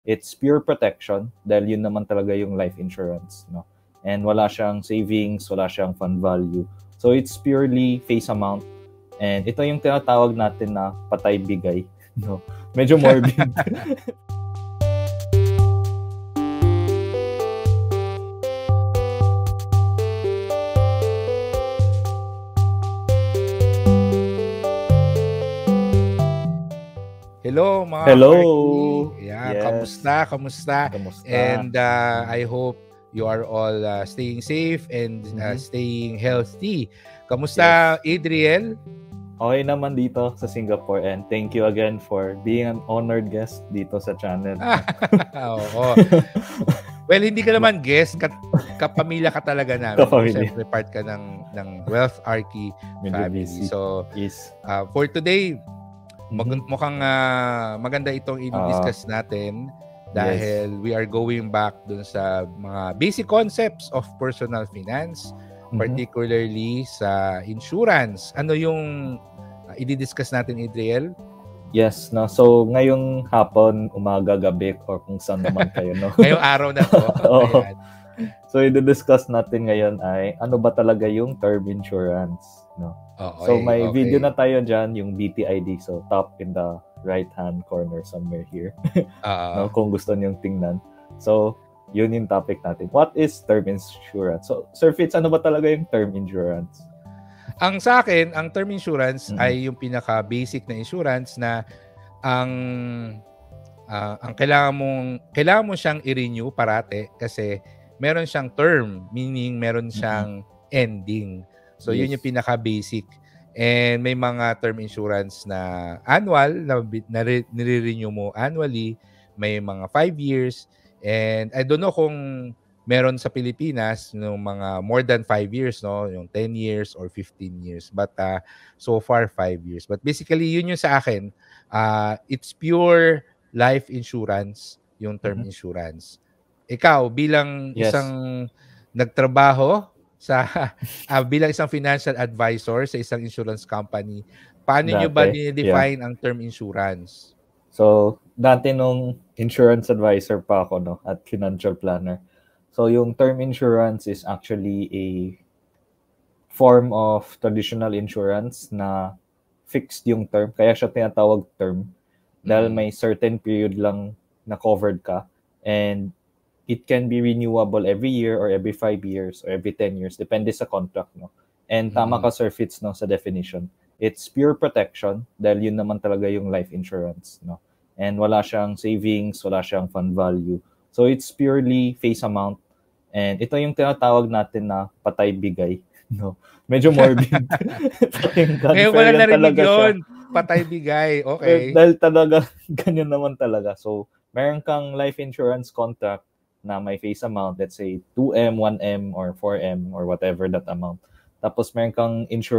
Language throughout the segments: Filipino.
It's pure protection dahil yun naman talaga yung life insurance, no? And wala siyang savings, wala siyang fund value. So it's purely face amount. And ito yung tinatawag natin na patay bigay, no? Medyo morbid. Hello mga Hello. Arki. Yeah, Yes. Kamusta? And I hope you are all staying safe and staying healthy. Kamusta, Adriel? Okay naman dito sa Singapore, and thank you again for being an honored guest dito sa channel. Oo. Well, hindi ka naman guest, kapamilya ka talaga namin. Kapamilya. Siyempre part ka ng Wealth Arki family. So, yes. For today, mukhang maganda itong i-discuss natin dahil we are going back dun sa mga basic concepts of personal finance, particularly sa insurance. Ano yung i-discuss natin, Adriel? Yes, no. So ngayong hapon, umaga, gabi, or kung saan naman kayo, no. Ngayong araw na to. Ayan. So i-discuss natin ngayon ay ano ba talaga yung term insurance, no. So may video na tayo dyan, yung BTID. So top in the right-hand corner somewhere here. No, kung gusto niyong tingnan. So yun yung topic natin. What is term insurance? So Sir Fitz, ano ba talaga yung term insurance? Ang sa akin, ang term insurance ay yung pinaka-basic na insurance na ang kailangan mo siyang i-renew parate kasi meron siyang term, meaning meron siyang ending. So yun yung pinaka-basic. And may mga term insurance na annual na nire-renew mo annually, may mga 5 years. And I don't know kung meron sa Pilipinas ng mga more than 5 years, no, yung 10 years or 15 years. But so far 5 years. But basically yun yung sa akin, it's pure life insurance, yung term insurance. Ikaw bilang isang nagtrabaho sa bilang isang financial advisor sa isang insurance company, paano nyo ba ni-define ang term insurance? So, dati nung insurance advisor pa ako, no, at financial planner. So, yung term insurance is actually a form of traditional insurance na fixed yung term. Kaya siya tinatawag term. Dahil may certain period lang na covered ka. And it can be renewable every year or every 5 years or every 10 years. Depende sa contract, no? And tama ka, Sir Fitz, no, sa definition. It's pure protection dahil yun naman talaga yung life insurance, no? And wala siyang savings, wala siyang fund value. So it's purely face amount. And ito yung tinatawag natin na patay bigay, no? Medyo morbid. Ngayon wala narinig yun. Patay bigay. Okay. Dahil talaga, ganyan naman talaga. So, meron kang life insurance contract na may face amount, let's say 2M, 1M, or 4M, or whatever that amount. Tapos meron kang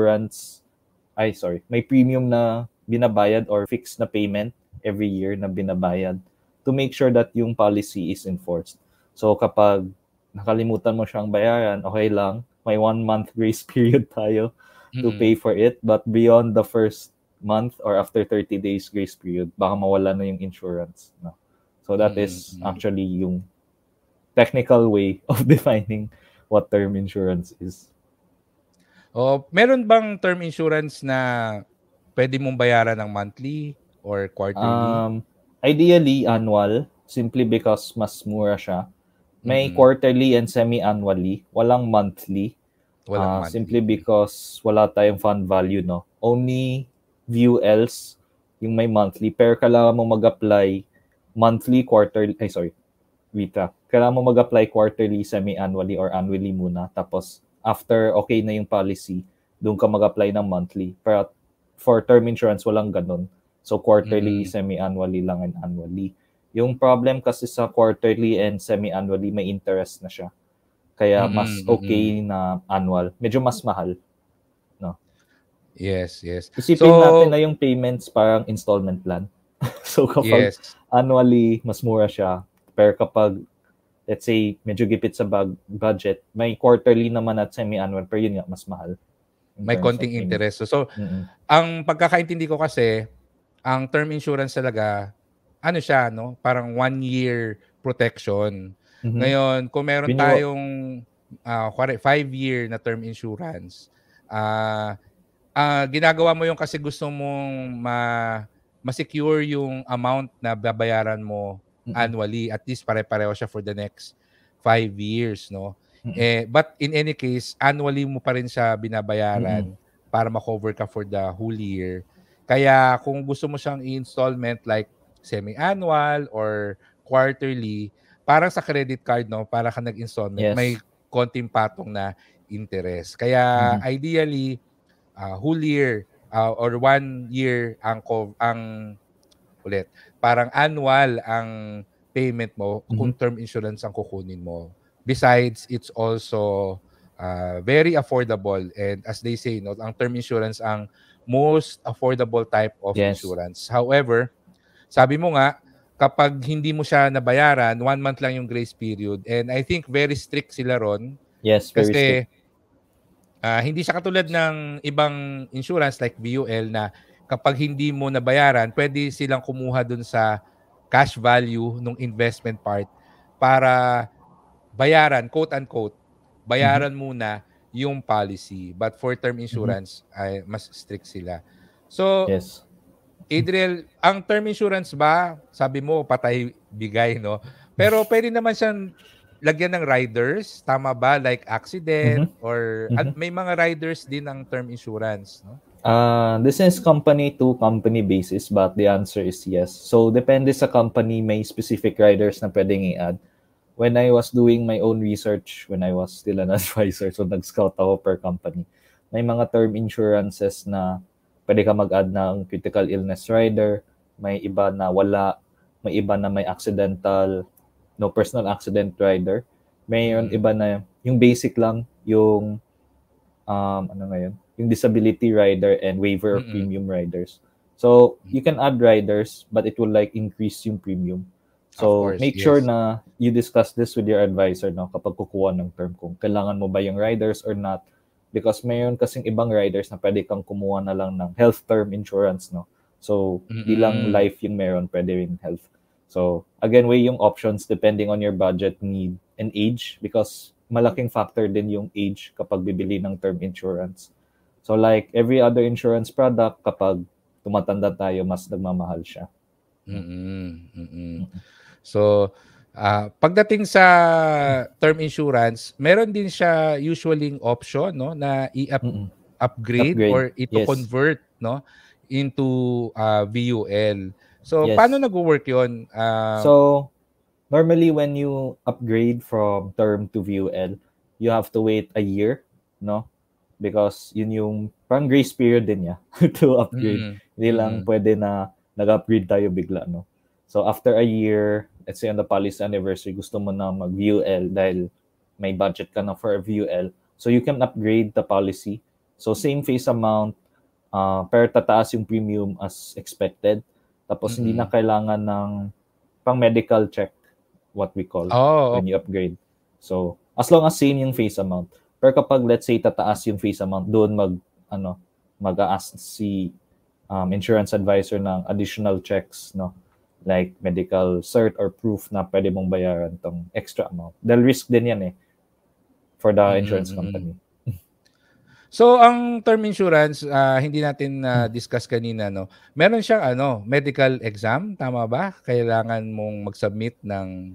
may premium na binabayad or fixed na payment every year na binabayad to make sure that yung policy is enforced. So kapag nakalimutan mo siyang bayaran, okay lang, may 1 month grace period tayo to pay for it. But beyond the first month or after 30 days grace period, baka mawala na yung insurance. No? So that is actually yung technical way of defining what term insurance is. Meron bang term insurance na pwede mong bayaran ng monthly or quarterly? Ideally, annual, simply because mas mura siya. May quarterly and semi-annually, walang monthly. Simply because wala tayong fund value, no? Only VULs yung may monthly, pero kailangan mo mag-apply monthly, quarterly, kailangan mo mag-apply quarterly, semi-annually, or annually muna. Tapos, after okay na yung policy, doon ka mag-apply ng monthly. Pero for term insurance, walang ganun. So, quarterly, semi-annually lang, and annually. Yung problem kasi sa quarterly and semi-annually, may interest na siya. Kaya mas okay na annual. Medyo mas mahal. No? Yes. Isipin natin na yung payments parang installment plan. So, kapag annually, mas mura siya. Pero kapag let's say, medyo gipit sa budget, may quarterly naman at semi-annual, pero yun nga, mas mahal. May konting interest. So ang pagkakaintindi ko kasi, ang term insurance talaga, ano siya, no? Parang 1-year protection. Ngayon, kung meron Renewal. tayong 5-year na term insurance, ginagawa mo yung kasi gusto mong ma-secure yung amount na babayaran mo annually. At least pare-pareho siya for the next 5 years, no? But in any case, annually mo pa rin siya binabayaran para ma-cover ka for the whole year. Kaya kung gusto mo siyang i-installment like semi-annual or quarterly, parang sa credit card, no? Para ka nag-installment, may Yes. konting patong na interest. Kaya ideally, whole year or 1 year ulit. Parang annual ang payment mo kung term insurance ang kukunin mo. Besides, it's also very affordable, and as they say, no, ang term insurance ang most affordable type of Yes. insurance. However, sabi mo nga, kapag hindi mo siya nabayaran, 1 month lang yung grace period, and I think very strict sila ron Yes, very kasi strict. hindi siya katulad ng ibang insurance like VUL na kapag hindi mo nabayaran, pwede silang kumuha dun sa cash value ng investment part para bayaran, quote-unquote, bayaran muna yung policy. But for term insurance, ay mas strict sila. So, Yes. Adriel, ang term insurance ba, sabi mo, patay bigay, no? Pero pwede naman siyang lagyan ng riders, tama ba? Like accident or may mga riders din ang term insurance, no? This is company to company basis, but the answer is yes. So, depende sa company, may specific riders na pwedeng i-add. When I was doing my own research, when I was still an advisor, so nag-scout ako per company, may mga term insurances na pwede ka mag-add ng critical illness rider, may iba na wala, may iba na may accidental, no personal accident rider, may iba na yung basic lang, yung ano ngayon, yung disability rider and waiver of premium riders. So, you can add riders, but it will like increase yung premium. So, course, make sure yes. na you discuss this with your advisor, no, kapag kukuha ng term, kung kailangan mo ba yung riders or not. Because mayroon kasing ibang riders na pwede kang kumuha na lang ng health term insurance, no. So, di lang life yung meron, pwede rin health. So, again, weigh yung options depending on your budget, need, and age, because malaking factor din yung age kapag bibili ng term insurance. So, like every other insurance product, kapag tumatanda tayo, mas nagmamahal siya. So, pagdating sa term insurance, meron din siya usually option, no, na i-upgrade or ito-convert, no, into VUL. So, paano nag-work 'yon? So, normally when you upgrade from term to VUL, you have to wait a year, no? Because yun yung parang grace period din niya to upgrade. Hindi lang pwede na nag-upgrade tayo bigla, no? So, after a year, let's say on the policy anniversary, gusto mo na mag-VUL dahil may budget ka na for a VUL. So, you can upgrade the policy. So, same face amount, pero tataas yung premium as expected. Tapos, hindi na kailangan ng pang medical check, what we call, when you upgrade. So, as long as same yung face amount. Pero kapag, let's say, tataas yung face amount, doon mag-a-ask si insurance advisor ng additional checks, no? Like medical cert or proof na pwede mong bayaran tong extra amount. Dahil risk din yan for the insurance company. So, ang term insurance, hindi natin discuss kanina, no? Meron siyang medical exam, tama ba? Kailangan mong mag-submit ng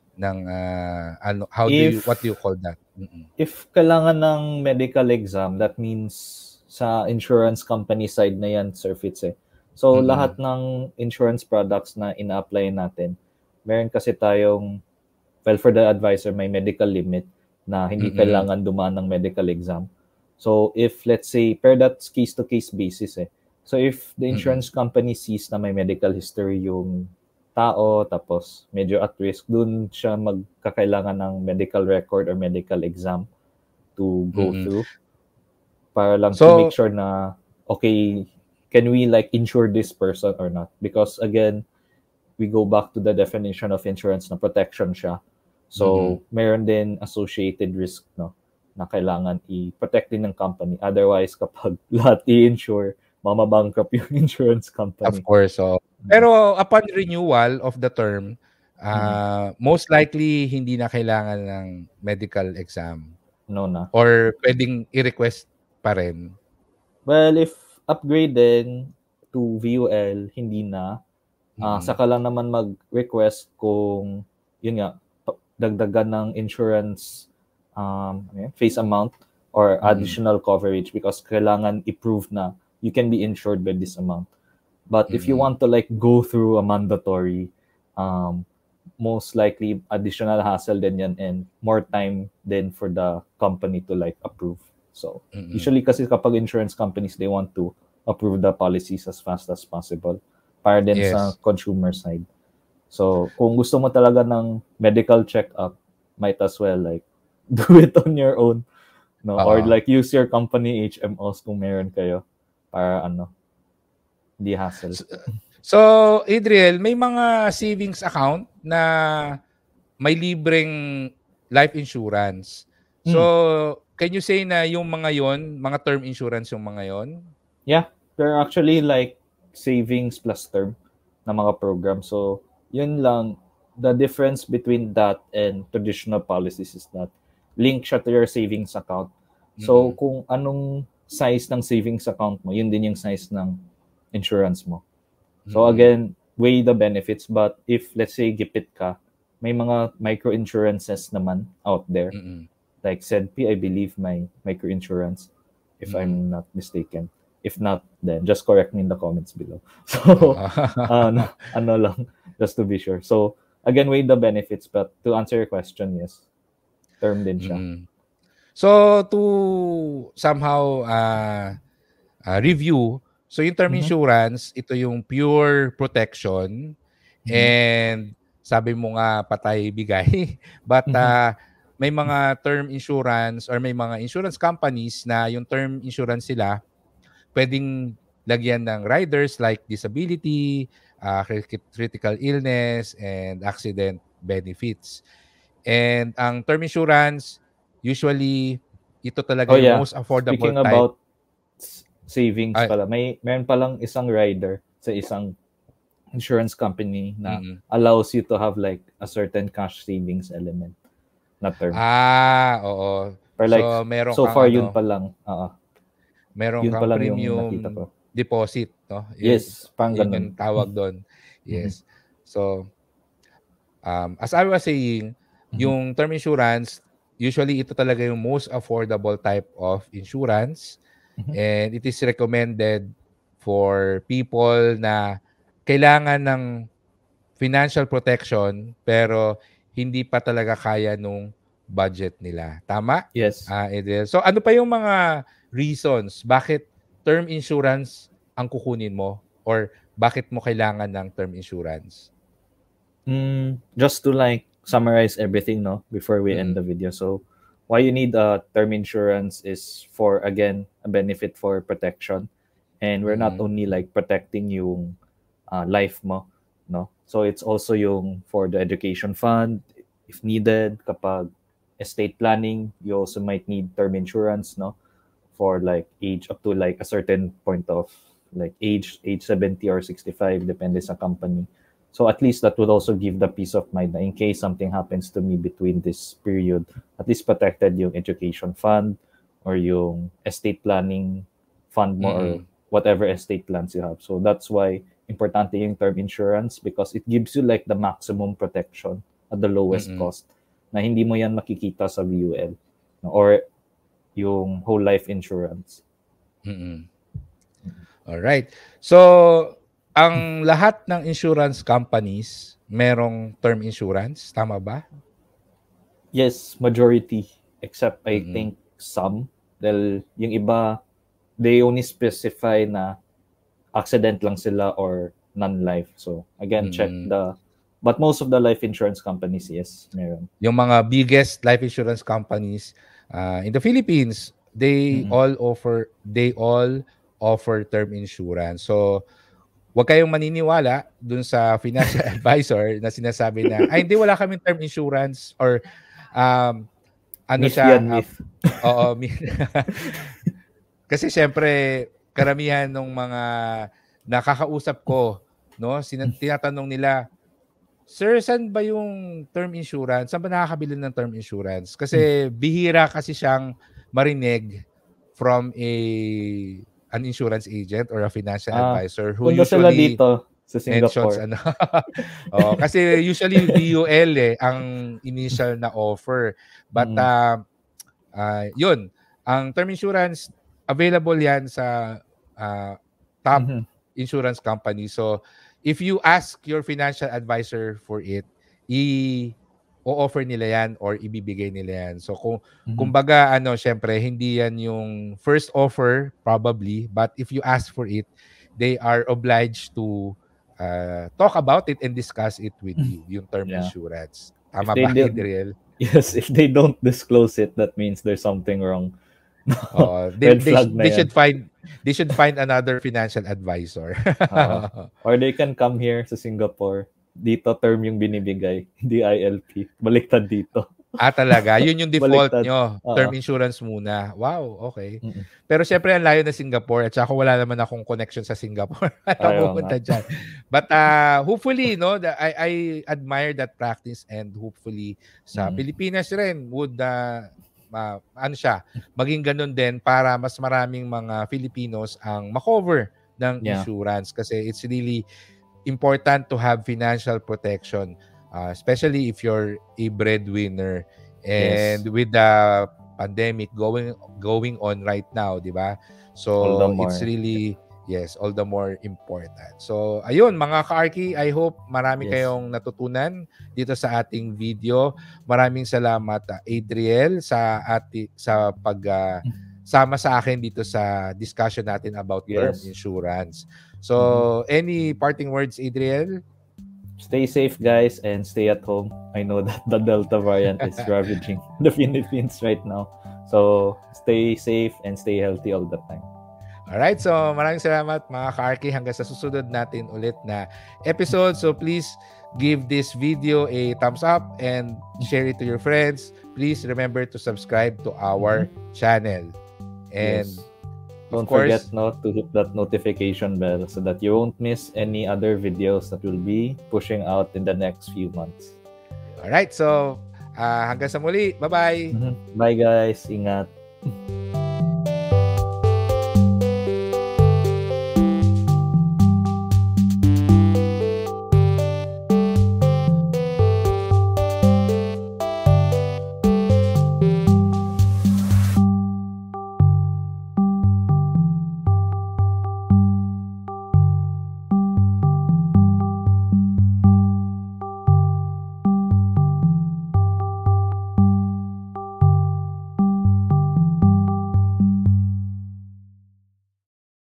what do you call that? If kailangan ng medical exam, that means sa insurance company side na yan, Sir Fitz. So, lahat ng insurance products na ina-apply natin, meron kasi tayong, well, for the advisor, may medical limit na hindi kailangan dumaan ng medical exam. So, if, let's say, per that's case-to-case basis So, if the insurance company sees na may medical history yung tao, tapos medyo at risk, dun siya magkakailangan ng medical record or medical exam to go through para lang to make sure na, okay, can we like insure this person or not? Because again, we go back to the definition of insurance na protection siya. So, meron din associated risk, no, na kailangan i-protect din ng company. Otherwise, kapag lahat i-insure, mamabankrupt yung insurance company. Of course. So, Pero upon renewal of the term, most likely hindi na kailangan ng medical exam. No na. Or pwedeng i-request pa rin. Well, if upgraded to VUL, hindi na. Saka lang naman mag-request kung, yun nga, dagdagan ng insurance face amount or additional coverage because kailangan i-prove na you can be insured by this amount. But if you want to like go through a mandatory, most likely additional hassle din yan and more time then for the company to like approve. So usually kasi kapag insurance companies, they want to approve the policies as fast as possible para din sa consumer side. So kung gusto mo talaga ng medical check-up, might as well like do it on your own, no? Or like use your company HMOs kung meron kayo para di hassle. So, Adriel, may mga savings account na may libreng life insurance. So, can you say na yung mga yon, mga term insurance yung mga yon? Yeah, they're actually like savings plus term na mga program. So, yun lang. The difference between that and traditional policies is that link siya to your savings account. So, kung anong size ng savings account mo, yun din yung size ng insurance mo. So, again, weigh the benefits. But if, let's say, gipit ka, may mga micro-insurances naman out there. Like ZP, I believe, may micro-insurance, if I'm not mistaken. If not, then just correct me in the comments below. So, ano lang, just to be sure. So, again, weigh the benefits. But to answer your question, yes, term din siya. So, to somehow review, so yung term insurance, ito yung pure protection and sabi mo nga patay bigay. But may mga term insurance or may mga insurance companies na yung term insurance sila pwedeng lagyan ng riders like disability, critical illness, and accident benefits. And ang term insurance, usually, ito talaga yung most affordable Speaking type. About savings pala, meron palang isang rider sa isang insurance company na allows you to have like a certain cash savings element na term. Oo. Pero like, so far yun pa lang. Meron kang premium deposit, no? Yes, pang ganun. Yung tawag doon. Yes. So, as I was saying, yung term insurance, usually ito talaga yung most affordable type of insurance. And it is recommended for people na kailangan ng financial protection pero hindi pa talaga kaya nung budget nila. Tama? Yes. Adriel. So ano pa yung mga reasons bakit term insurance ang kukunin mo or bakit mo kailangan ng term insurance? Just to like summarize everything, no, before we end the video. So why you need a term insurance is for, again, a benefit for protection. And we're not only like protecting yung life mo, no? So it's also yung for the education fund, if needed, kapag estate planning, you also might need term insurance, no? For like age up to like a certain point of like age 70 or 65, depende sa company. So at least that would also give the peace of mind na in case something happens to me between this period, at least protected yung education fund or yung estate planning fund mo or whatever estate plans you have. So that's why importante yung term insurance because it gives you like the maximum protection at the lowest cost na hindi mo yan makikita sa VUL or yung whole life insurance. Alright. So, ang lahat ng insurance companies merong term insurance, tama ba? Yes, majority. Except I think some. Dahil yung iba, they only specify na accident lang sila or non-life. So, again, check the... But most of the life insurance companies, yes, meron. Yung mga biggest life insurance companies in the Philippines, they all offer term insurance. So, huwag kayong maniniwala dun sa financial advisor na sinasabi na, ay, hindi, wala kaming term insurance or ano myth siya. Myth. Oo. Kasi syempre, karamihan ng mga nakakausap ko no? Tinatanong nila, "Sir, saan ba yung term insurance? Saan ba nakakabili ng term insurance?" Kasi bihira kasi siyang marinig from an insurance agent or a financial advisor who Punta sila usually dito sa mentions Singapore. kasi usually VUL ang initial na offer. But yun, ang term insurance available yan sa top insurance company. So if you ask your financial advisor for it, o-offer nila yan or ibibigay nila yan. So kumbaga syempre hindi yan yung first offer probably, but if you ask for it, they are obliged to talk about it and discuss it with you, yung term insurance. Tama ba, Adriel? Yes, if they don't disclose it, that means there's something wrong. They should find another financial advisor. Or they can come here sa Singapore. Dito term yung binibigay, hindi ILP. Baliktad dito. Talaga? Yun yung default Baliktad. nyo. Term insurance muna. Wow, okay. Pero syempre, ang layo na Singapore at saka wala naman akong connection sa Singapore. Pupunta dyan. But hopefully, no, I admire that practice and hopefully sa Pilipinas rin would maging ganun din para mas maraming mga Filipinos ang makover ng insurance kasi it's really important to have financial protection, especially if you're a breadwinner and with the pandemic going on right now, di ba? So it's really all the more important. So ayun mga ka-Arki, I hope marami kayong natutunan dito sa ating video. Maraming salamat Adriel sa sama sa akin dito sa discussion natin about term insurance. So any parting words, Adriel? Stay safe, guys, and stay at home. I know that the Delta variant is ravaging the Philippines right now. So stay safe and stay healthy all the time. Alright, so maraming salamat mga ka-Arki hanggang sa susunod natin ulit na episode. So please give this video a thumbs up and share it to your friends. Please remember to subscribe to our channel. And don't forget to hit that notification bell so that you won't miss any other videos that will be pushing out in the next few months. Alright, so hanggang sa muli. Bye-bye. Bye guys. Ingat.